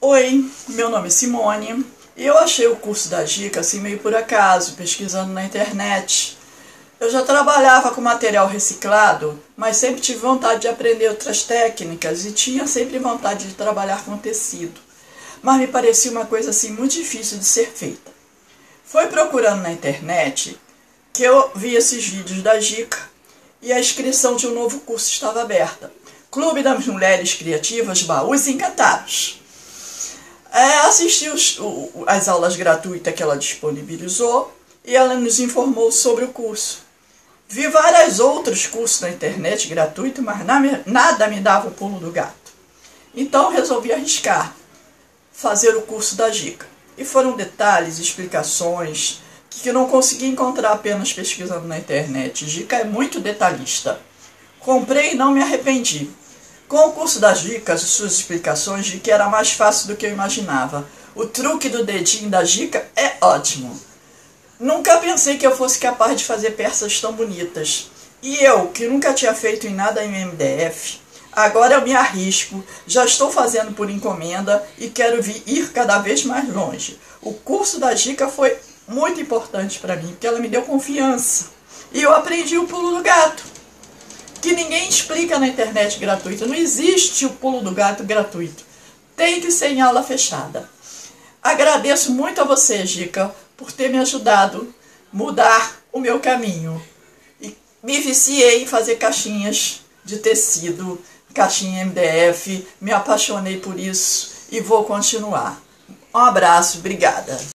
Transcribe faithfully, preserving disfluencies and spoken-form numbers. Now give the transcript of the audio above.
Oi, meu nome é Simone e eu achei o curso da Gica assim meio por acaso, pesquisando na internet. Eu já trabalhava com material reciclado, mas sempre tive vontade de aprender outras técnicas e tinha sempre vontade de trabalhar com tecido. Mas me parecia uma coisa assim muito difícil de ser feita. Foi procurando na internet que eu vi esses vídeos da Gica e a inscrição de um novo curso estava aberta. Clube das Mulheres Criativas Baús Encantados. É, assisti os, o, as aulas gratuitas que ela disponibilizou e ela nos informou sobre o curso. Vi vários outros cursos na internet gratuitos, mas nada me dava o pulo do gato. Então resolvi arriscar, fazer o curso da Gica. E foram detalhes, explicações, que não consegui encontrar apenas pesquisando na internet. Gica é muito detalhista. Comprei e não me arrependi. Com o curso das Gicas e suas explicações, vi que era mais fácil do que eu imaginava. O truque do dedinho da Gica é ótimo. Nunca pensei que eu fosse capaz de fazer peças tão bonitas. E eu, que nunca tinha feito em nada em M D F, agora eu me arrisco, já estou fazendo por encomenda e quero vir, ir cada vez mais longe. O curso da Gica foi muito importante para mim, porque ela me deu confiança. E eu aprendi o pulo do gato, que ninguém explica na internet gratuita. Não existe o pulo do gato gratuito. Tem que ser em aula fechada. Agradeço muito a você, Gica, por ter me ajudado a mudar o meu caminho. E me viciei em fazer caixinhas de tecido, caixinha M D F, me apaixonei por isso e vou continuar. Um abraço, obrigada.